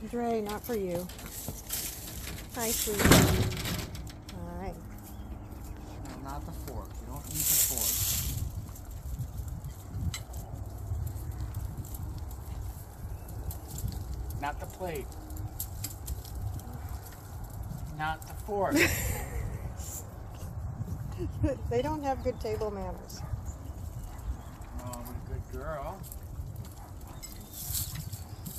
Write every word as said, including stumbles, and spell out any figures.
Dre, not for you. Hi, sweetie. Hi. No, not the fork. You don't eat the fork. Not the plate. Not the fork. They don't have good table manners. Oh, what a good girl.